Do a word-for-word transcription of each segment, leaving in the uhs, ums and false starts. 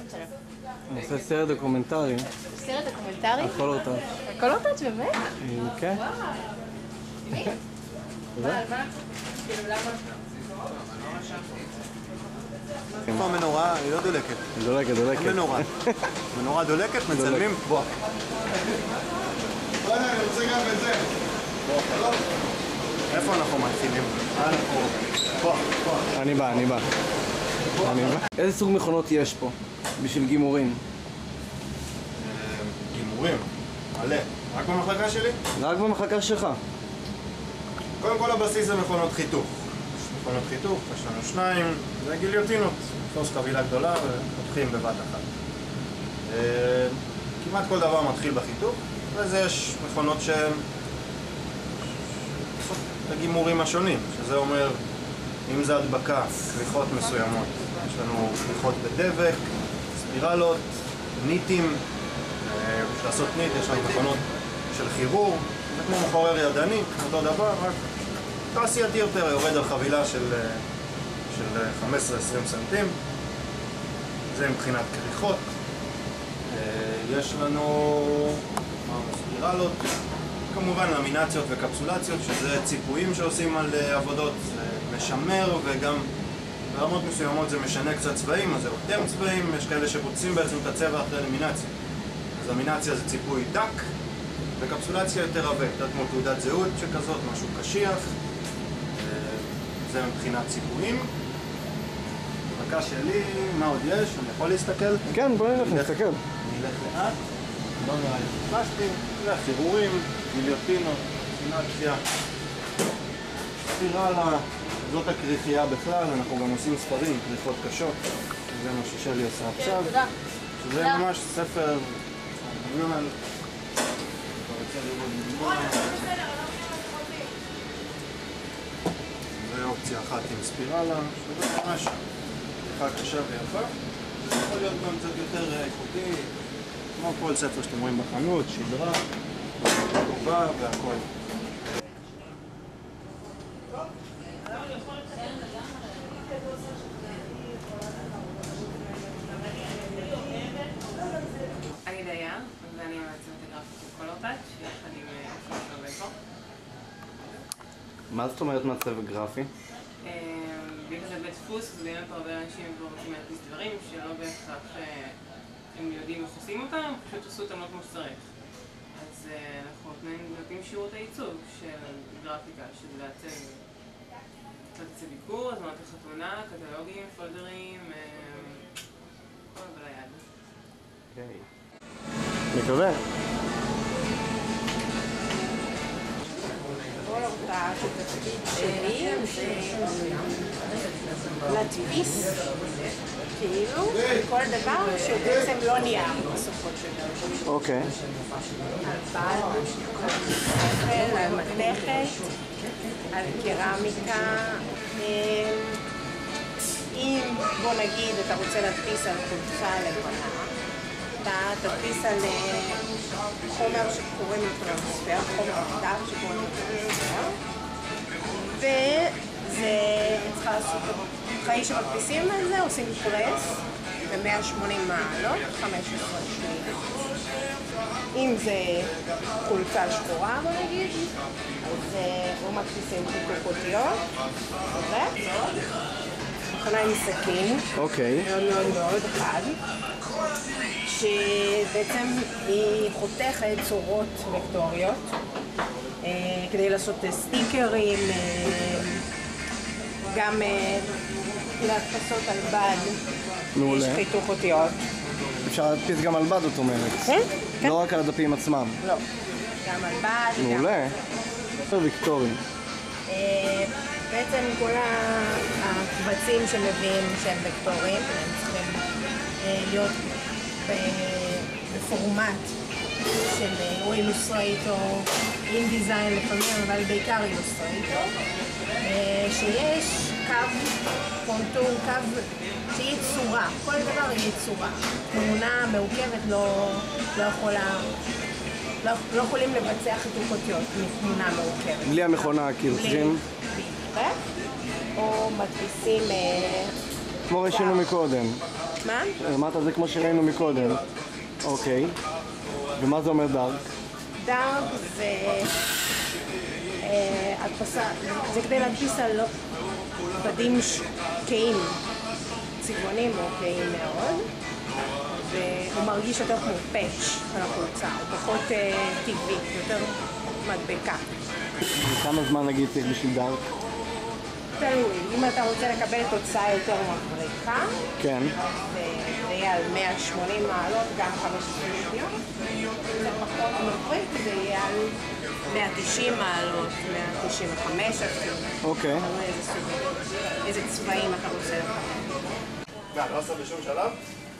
אני עושה סרט דוקומנטרי. סרט דוקומנטרי? הכל אותה. הכל אותה, באמת? כן. מי? מה? מה? כאילו למה? איפה המנורה? היא לא דולקת. דולקת, דולקת. המנורה. מנורה דולקת, מצלמים? בוא. בוא, אני רוצה גם את זה. איפה אנחנו מתחילים? בוא, בוא. אני בא, אני בא. אני בא. איזה סוג מכונות יש פה בשביל גימורים? גימורים. מלא. רק במחלקה שלי? רק במחלקה שלך. קודם כל הבסיס זה מכונות חיתוך. מכונות חיתוך, יש לנו שניים, זה גיליוטינות. תפוס חבילה גדולה ופותחים בבת אחת. כמעט כל דבר מתחיל בחיתוך, וזה יש מכונות שהן הגימורים השונים, שזה אומר אם זה הדבקה, כריכות מסוימות. יש לנו כריכות בדבק, ספירלות, ניטים. בשביל לעשות ניט יש לנו מכונות של חירור, זה כמו מחורר ידני, אותו דבר, רק תעשייתי יותר, יורד על חבילה של, של חמש עשרה עשרים סנטים. זה מבחינת כריכות. יש לנו ספירלות, כמובן למינציות וקפסולציות, שזה ציפויים שעושים על עבודות, זה משמר וגם ברמות מסוימות זה משנה קצת צבעים, אז זה יותר צבעים, יש כאלה שרוצים בעצם את הצבע אחרי למינציה. אז למינציה זה ציפוי דק, וקפסולציה יותר עבה, קצת כמו תעודת זהות שכזאת, משהו קשיח. זה מבחינת ציפויים. בבקשה שלי, מה עוד יש? אני יכול להסתכל? כן, בוא נלך, נסתכל. אני אלך לאט, לא נראה לי פלסטים, זה חירורים, גיליוטינות, סינציה, ספירלה, זאת הכריכייה בכלל, אנחנו גם עושים ספרים, כריכות קשות, זה מה ששלי עושה עכשיו. תודה. שזה ממש ספר, אתה רוצה לראות דוגמה. זה אופציה אחת עם ספירלה, שזה ממש כריכה קשה ויפה. זה יכול להיות גם קצת יותר איכותי, כמו כל ספר שאתם רואים בחנות, שדרה, טובה והכל. אני דיה, ואני מעצבת הגרפית של קולורטאץ' שיחד עם אופן שעובד פה. מה זאת אומרת מעצב גרפי? בגלל זה בית דפוס, אז באמת הרבה אנשים כבר רוצים להדפיס דברים שלא בהכרח הם יודעים איך עושים אותם, הם פשוט עשו אותם לא כמו שצריך. אז אנחנו נותנים שירות העיצוב של גרפיקה, שזה לעצב כרטיסי ביקור, הזמנות לחתונה, קטלוגים, פולדרים, כל אבל היד. אוקיי. מקווה. כל אותה שתפקיד שלי זה להדפיס כאילו כל דבר שהוא בעצם לא נייר בסופו של דבר. אוקיי. על בד, על על מתכת, על קרמיקה. אם בוא נגיד אתה רוצה להדפיס על חולצה לבנה, אתה תדפיס על חומר שקוראים לו טרנספר, חומר כתב שקוראים לו טרנספר, וזה צריכה לעשות, אחרי שמדפיסים על זה עושים פרס ב-מאה ושמונים מעלות, חמש עשרה שניות. אם זה חולצה שחורה בוא נגיד, אז או מדפיסים חיתוך אותיות, כזה, מכונה עם סכין, אוקיי. מאוד מאוד מאוד חד. שבעצם היא חותכת צורות וקטוריות כדי לעשות סטיקרים, גם להדפסות על בד, יש חיתוך אותיות. אפשר להדפיס גם על בד, זאת אומרת. כן, כן. לא רק על הדפים עצמם. לא, גם על בד. מעולה. ספר ויקטורי. בעצם כל הקבצים שמביאים שהם וקטוריים, הם צריכים להיות בפורמט של או אילוסטרייטור, אינדיזיין לפעמים, אבל בעיקר אילוסטרייטור, שיש קו קונטור, קו שיהיה צורה, כל דבר יהיה צורה. תמונה מעוכבת לא, לא יכולה, לא, לא יכולים לבצע חיתוך אותיות מתמונה מעוכבת. בלי המכונה כאילו צריכים? בלי, או מדפיסים... כמו ראשינו מקודם. מה? למטה זה כמו שראינו מקודם. אוקיי. ומה זה אומר דארק? דארק זה אה, הדפסה, זה כדי להדפיס על בדים כהים, צבעונים או כהים מאוד, והוא מרגיש יותר כמו פאץ' על החולצה, הוא פחות אה, טבעי, יותר מדבקה. וכמה זמן נגיד צריך בשביל דארק? תלוי, אם אתה רוצה לקבל תוצאה יותר מבריקה, כן. זה יהיה על מאה ושמונים מעלות, גם חמש עשרה שניות. אם זה פחות מבריק, זה יהיה על מאה ותשעים מעלות, מאה תשעים וחמש אפילו. אוקיי. תלוי איזה סוגים, איזה צבעים אתה רוצה לקבל. מה, לא עשה בשום שלב?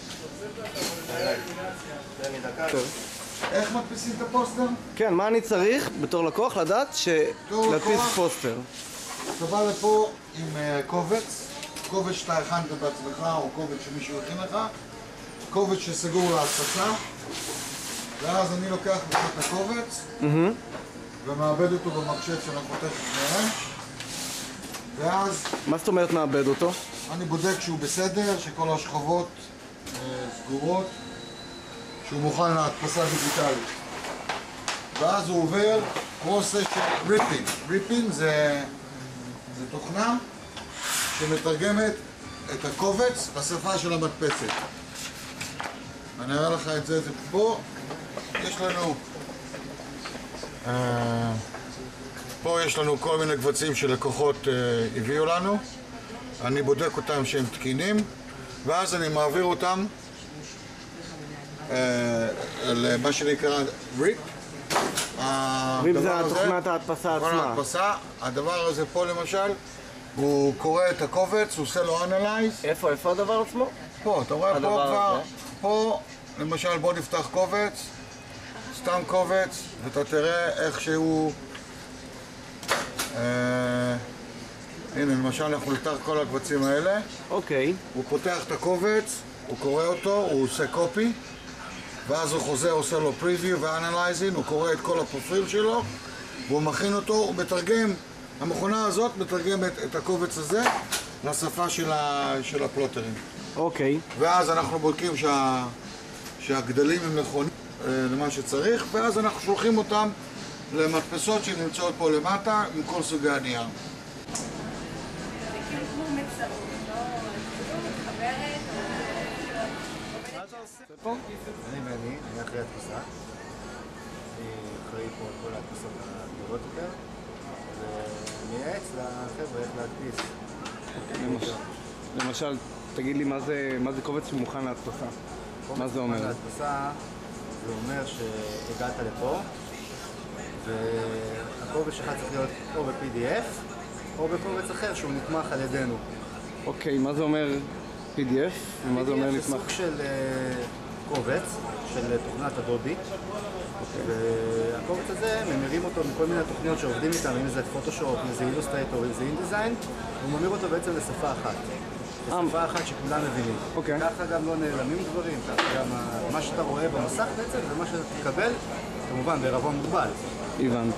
תן לי דקה. איך מדפיסים את הפוסטר? כן, מה אני צריך בתור לקוח לדעת שלהדפיס לקוח. פוסטר? אתה בא לפה עם uh, קובץ, קובץ שאתה הכנת בעצמך או קובץ שמישהו הכין לך, קובץ שסגור להדפסה, ואז אני לוקח את הקובץ Mm-hmm. ומעבד אותו במחשב שאנחנו תכף נראה, ואז מה זאת אומרת מעבד אותו? אני בודק שהוא בסדר, שכל השכבות uh, סגורות, שהוא מוכן להדפסה דיגיטלית. ואז הוא עובר פרוסס של ריפינג. ריפינג זה, זה תוכנה שמתרגמת את הקובץ לשפה של המדפסת. אני אראה לך את זה, זה פה. יש לנו... Uh, פה יש לנו כל מיני קבצים שלקוחות uh, הביאו לנו. אני בודק אותם שהם תקינים, ואז אני מעביר אותם uh, למה שנקרא ריפ. ריפ זה תוכנת ההדפסה עצמה. ההדפסה. הדבר הזה פה למשל, הוא קורא את הקובץ, הוא עושה לו אנלייז. איפה, איפה הדבר עצמו? פה, אתה רואה פה הדבר כבר, הזה. פה למשל בוא נפתח קובץ, סתם קובץ, ואתה תראה איך שהוא... אה, הנה למשל אנחנו נפתח כל הקבצים האלה. אוקיי. הוא פותח את הקובץ, הוא קורא אותו, הוא עושה קופי, ואז הוא חוזר, עושה לו פריוויו ואנלייזינג, הוא קורא את כל הפרופיל שלו, והוא מכין אותו, הוא מתרגם, המכונה הזאת מתרגמת את הקובץ הזה לשפה של, ה, של הפלוטרים. אוקיי. ואז אנחנו בודקים שה, שהגדלים הם נכונים אה, למה שצריך, ואז אנחנו שולחים אותם למדפסות שנמצאות פה למטה עם כל סוגי הנייר. אני בני, אני אחרי הדפסה. אני אחראי פה על כל ההדפסות הגדולות יותר, ומייעץ לחבר'ה איך להדפיס. למשל, למשל, תגיד לי מה זה, מה זה קובץ שמוכן להדפסה? מה זה אומר? להדפסה זה אומר שהגעת לפה, והקובץ שלך צריך להיות או ב-פי די אף או בקובץ אחר שהוא נתמך על ידינו. אוקיי, מה זה אומר פי די אף? ומה זה אומר פי די אף נתמך? זה סוג של קובץ של תוכנת אדובי, והקובץ הזה ממירים אותו מכל מיני תוכניות שעובדים איתם, אם זה פוטושופ, אם זה אילוסטרייטור, אם זה אינדיזיין, הוא ממיר אותו בעצם לשפה אחת. לשפה אחת שכולם מבינים. אוקיי. ככה גם לא נעלמים דברים, ככה גם מה שאתה רואה במסך בעצם ומה שאתה תקבל, כמובן בערבון מוגבל. הבנת.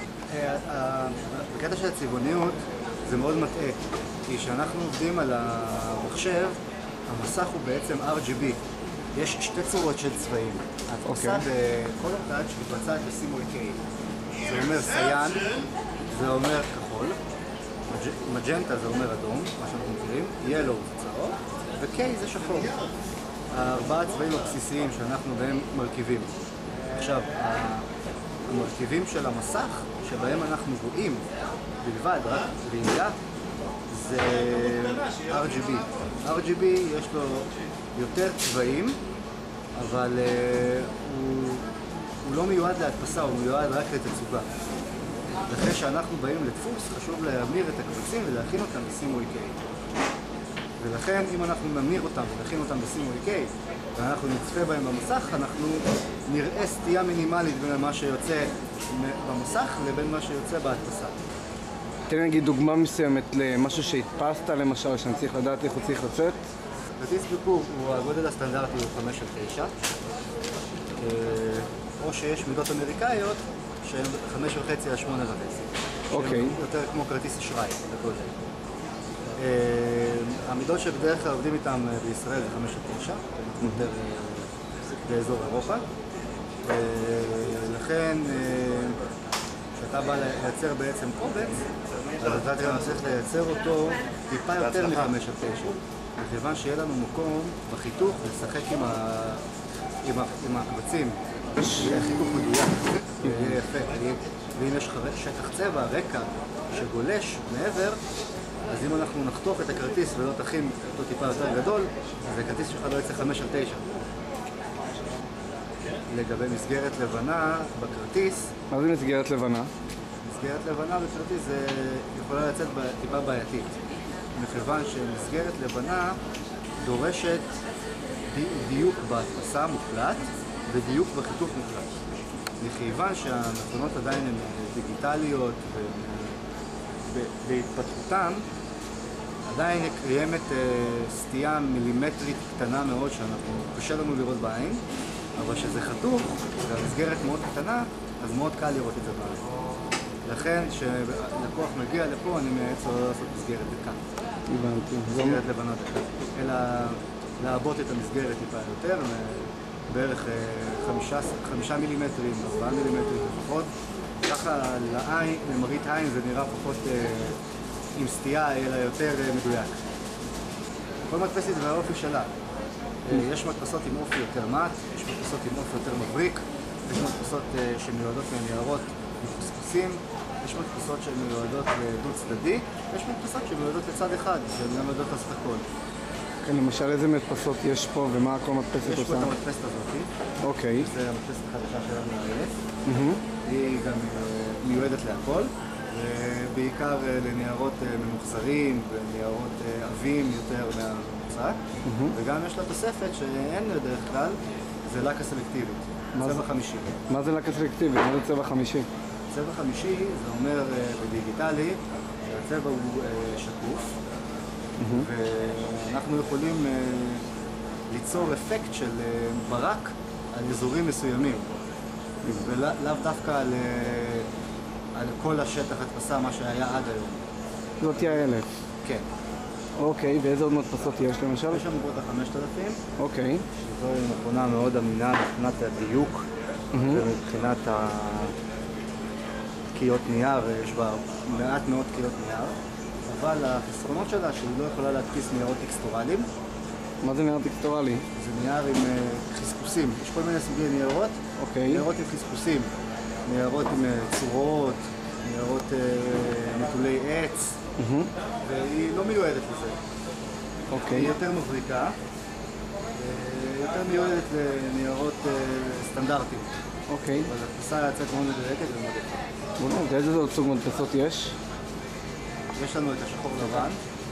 בקטע של הצבעוניות זה מאוד מטעה, כי כשאנחנו עובדים על המחשב, המסך הוא בעצם אר ג'י בי. יש שתי צורות של צבעים. ההדפסה בכל טאץ' מתבצעת בסימולקי. זה אומר סיין, זה אומר כחול, מג'נטה זה אומר אדום, מה שאנחנו מכירים, ילו זה צהוב, וקיי זה שחור. הארבעה הצבעים הבסיסיים שאנחנו בהם מרכיבים. עכשיו, המרכיבים של המסך, שבהם אנחנו רואים בלבד, רק ראייה, זה אר ג'י בי. אר ג'י בי יש לו יותר צבעים, אבל uh, הוא, הוא לא מיועד להדפסה, הוא מיועד רק לתצוגה. אחרי שאנחנו באים לדפוס, חשוב להמיר את הקבצים ולהכין אותם בסימולקי. ולכן, אם אנחנו נמיר אותם ולהכין אותם בסימולקי, ואנחנו נצפה בהם במסך, אנחנו נראה סטייה מינימלית בין מה שיוצא במסך לבין מה שיוצא בהדפסה. תן לי נגיד דוגמה מסוימת למשהו שהדפסת למשל, שאני צריך לדעת איך הוא צריך לצאת. כרטיס ביקור הוא הגודל הסטנדרטי הוא חמש על תשע, או שיש מידות אמריקאיות שהן חמש וחצי על שמונה וחצי. אוקיי. שהן יותר כמו כרטיס אשראי, לגודל. המידות שבדרך כלל עובדים איתם בישראל זה חמש עד תשע, יותר באזור אירופה. לכן, כשאתה בא לייצר בעצם קובץ, אז אתה גם צריך לייצר אותו טיפה יותר מ-חמש עד תשע. מכיוון שיהיה לנו מקום בחיתוך לשחק עם, ה... עם, ה... עם הקבצים, שיהיה חיתוך מדויק, יהיה יפה. ואם יש שטח צבע, רקע, שגולש מעבר, אז אם אנחנו נחתוך את הכרטיס ולא תכין אותו טיפה יותר גדול, אז הכרטיס שלך לא יצא חמש על תשע. לגבי מסגרת לבנה בכרטיס... מה זה מסגרת לבנה? מסגרת לבנה בכרטיס זה יכולה לצאת טיפה בעייתית. מכיוון שמסגרת לבנה דורשת דיוק בהדפסה מוחלט ודיוק בחיתוך מוחלט. מכיוון שהמכונות עדיין הן דיגיטליות ובהתפתחותן, עדיין קיימת סטייה מילימטרית קטנה מאוד שאנחנו קשה לנו לראות בעין, אבל כשזה חתוך והמסגרת מאוד קטנה, אז מאוד קל לראות את זה בעין. לכן כשלקוח מגיע לפה אני מייעץ לו לא לעשות מסגרת דקה. הבנתי. מסגרת לבנה דקה. אלא לעבות את המסגרת טיפה יותר, בערך חמישה מילימטרים, ארבעה מילימטרים לפחות. ככה לעין, למראית עין זה נראה פחות עם סטייה, אלא יותר מדויק. כל מדפסת והאופי שלה. יש מדפסות עם אופי יותר מט, יש מדפסות עם אופי יותר מבריק, יש מדפסות שמיועדות לניירות מחוספסים, יש מדפסות שמיועדות לדו צדדי, יש מדפסות שמיועדות לצד אחד, שהן גם מיועדות לעשות הכל. כן, למשל איזה מדפסות יש פה ומה כל מדפסת עושה? יש פה את המדפסת הזאת. אוקיי. זה המדפסת החדשה שלנו ל-אלף. היא גם מיועדת להכל, בעיקר לניירות ממוחזרים וניירות עבים יותר מהממוצע. וגם יש לה תוספת שאין בדרך כלל, זה לקה סלקטיבית, צבע חמישי. מה זה לקה סלקטיבית? מה זה צבע חמישי? צבע חמישי זה אומר בדיגיטלי שהצבע הוא שקוף, ואנחנו יכולים ליצור אפקט של ברק על אזורים מסוימים, ולאו דווקא על, על כל השטח הדפסה, מה שהיה עד היום. זאת היא האלף. כן. אוקיי, ואיזה עוד מדפסות יש למשל? יש לנו פה את ה-חמשת אלפים. אוקיי. שזו מכונה מאוד אמינה מבחינת הדיוק ומבחינת הקיות נייר, יש בה מעט מאוד קיות נייר, אבל החסרונות שלה שהיא לא יכולה להדפיס ניירות טקסטורליים. מה זה נייר טקסטורלי? זה נייר עם חספוסים, יש כל מיני סוגי ניירות, ניירות עם חספוסים, ניירות עם צורות, ניירות נטולי עץ, והיא לא מיועדת לזה. היא יותר מבריקה, יותר מיועדת לניירות סטנדרטיים. אוקיי. אבל הדפסה יצאת מאוד מדויקת ומאוד יפה. ואיזה עוד סוג מדפסות יש? יש לנו את השחור לבן.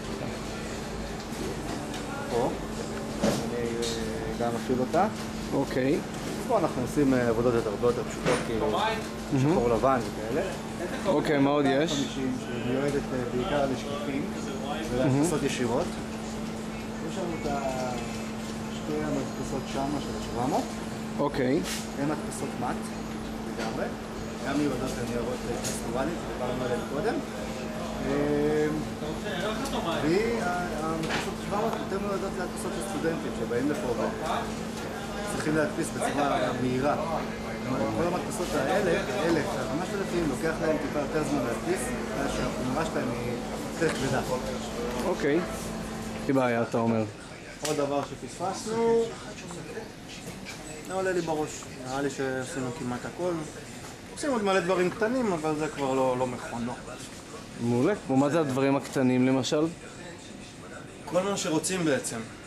פה. אני גם אפעיל אותה. אוקיי. פה אנחנו עושים עבודות הרבה יותר פשוטות, כאילו שחור לבן וכאלה. אוקיי, מה עוד יש? שמיועדת בעיקר לשקפים ולהדפסות ישירות. יש לנו את שתי המדפסות שמה של ה-שבע מאות. אוקיי. הן מדפסות מט לגמרי, גם מיועדות לניירות טקסטורליים, שדיברנו עליהן קודם. והמדפסות שבע מאות יותר מיועדות להדפסות לסטודנטים שבאים לפה וצריכים להדפיס בצורה מהירה. כל המדפסות האלה, האלף והחמשת אלפים, לוקח להם טיפה יותר זמן להדפיס, בגלל שהחומרה שלהם היא יותר כבדה. אוקיי. היא בעיה, אתה אומר. עוד דבר שפספסנו, זה עולה לי בראש. נראה לי שעשינו כמעט הכל. עושים עוד מלא דברים קטנים, אבל זה כבר לא, לא מכונות. מעולה. ומה זה הדברים הקטנים למשל? כל מה שרוצים בעצם.